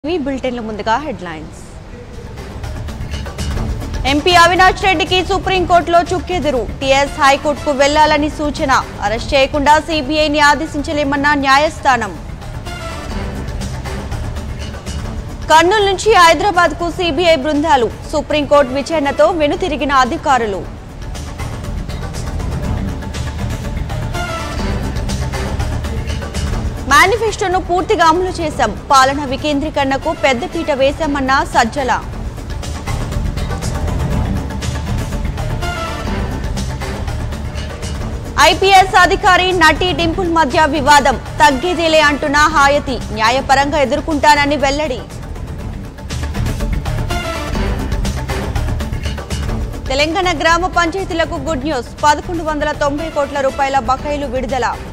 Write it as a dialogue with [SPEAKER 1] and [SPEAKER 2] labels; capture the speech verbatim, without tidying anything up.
[SPEAKER 1] బులెటిన్ల ముందుగా headlines. MP Avinash రెడ్డికి సుప్రీంకోర్టులో చుక్కెదురు. టీఎస్ హైకోర్టుకు వెళ్లాలని సూచన. అరెస్ట్ చేయకుండా సీబీఐని ఆదేశించలేమన్న న్యాయస్థానం. కర్నూలు నుంచి హైదరాబాద్ కు సీబీఐ బృందాలు. సుప్రీంకోర్టు విచారణతో వెనుతిరిగిన అధికారులు. మేనిఫెస్టోను పూర్తిగా అమలు చేశాం. పాలన వికేంద్రీకరణకు పెద్దపీట వేశామన్న సజ్జల. ఐపీఎస్ అధికారి నటి డింపుల్ మధ్య వివాదం. తగ్గేదేలే అంటున్న హాయతి. న్యాయపరంగా ఎదుర్కొంటానని వెల్లడి. తెలంగాణ గ్రామ పంచాయతీలకు గుడ్ న్యూస్. పదకొండు వందల తొంభై కోట్ల రూపాయల బకాయిలు విడుదల.